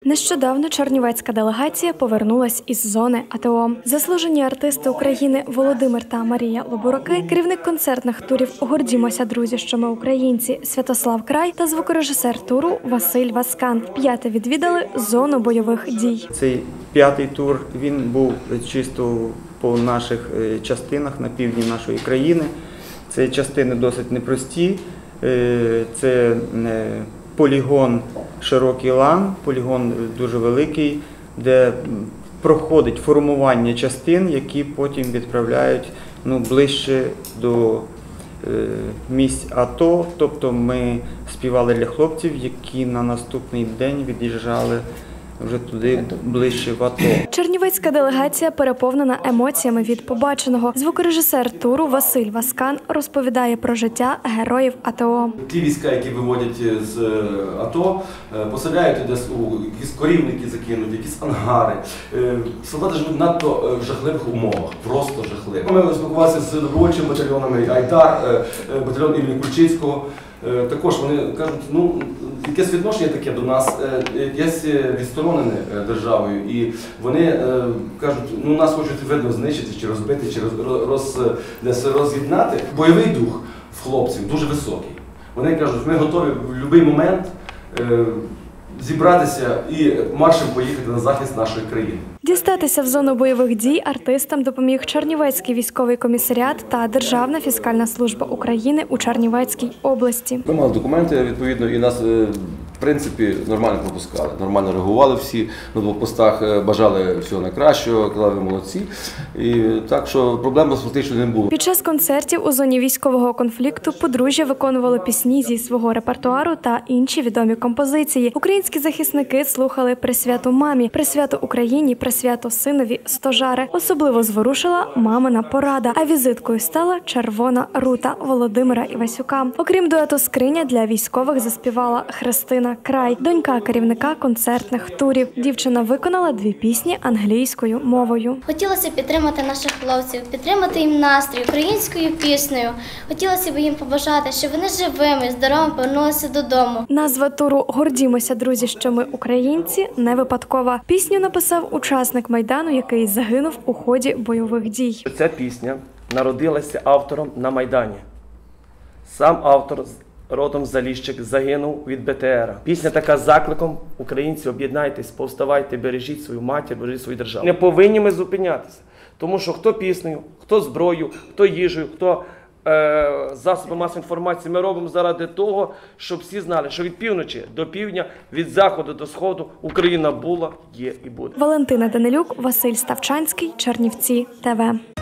Нещодавно чернівецька делегація повернулась із зони АТО. Заслужені артисти України Володимир та Марія Лобураки, керівник концертних турів «Гордімося, друзі, що ми українці» Святослав Край та звукорежисер туру Василь Васкан вп'яте відвідали зону бойових дій. Цей п'ятий тур, він був чисто по наших частинах на півдні нашої країни. Це частини досить непрості. Це полігон Широкий Лан, полігон дуже великий, де проходить формування частин, які потім відправляють ближче до місць АТО. Тобто ми співали для хлопців, які на наступний день від'їжджали вже туди, ближче в АТО. Чернівецька делегація переповнена емоціями від побаченого. Звукорежисер туру Василь Васкан розповідає про життя героїв АТО. Ті війська, які виводять з АТО, поселяють десь у якісь корівники закинуть, якісь ангари. Солдати живуть надто в жахливих умовах, просто жахливих. Ми спілкувалися з добровольчими батальйонами «Айдар», батальйон імені Кульчицького. Також вони кажуть, якесь відношення таке до нас, якесь відсторонене державою, і вони кажуть, нас хочуть видно знищити, чи розбити, чи роз'єднати. Бойовий дух в хлопців дуже високий. Вони кажуть, ми готові в будь-який момент зібратися і маршем поїхати на захист нашої країни. Дістатися в зону бойових дій артистам допоміг Чернівецький військовий комісаріат та Державна фіскальна служба України у Чернівецькій області. Ми мали документи, відповідно, і нас, в принципі, нормально пропускали. Нормально реагували всі, на блокпостах бажали всього найкращого, казали, ви молодці. І так, що проблем фактично не було. Під час концертів у зоні військового конфлікту подружжя виконували пісні зі свого репертуару та інші відомі композиції. Українські захисники слухали «Присвято мамі», «Присвято Україні», «Присвято синові» Стожари. Особливо зворушила мамина порада, а візиткою стала «Червона рута» Володимира Івасюка. Окрім дуету «Скриня», для військових заспівала Христина Край, донька керівника концертних турів. Дівчина виконала 2 пісні англійською мовою. Хотілося підтримати наших хлопців, підтримати їм настрій українською піснею. Хотілося б їм побажати, щоб вони живими, здоровими повернулися додому. Назва туру «Гордімося, друзі, що ми українці» не випадкова. Пісню написав учасник Майдану, який загинув у ході бойових дій. Ця пісня народилася автором на Майдані. Сам автор родом з Заліщик загинув від БТРа. Пісня така з закликом: українці, об'єднайтесь, повставайте, бережіть свою матір, бережіть свою державу. Не повинні ми зупинятися, тому що хто піснею, хто зброєю, хто їжею, хто засоби масової інформації, ми робимо заради того, щоб всі знали, що від півночі до півдня, від заходу до сходу Україна була, є і буде. Валентина Данилюк, Василь Ставчанський, Чернівці ТВ.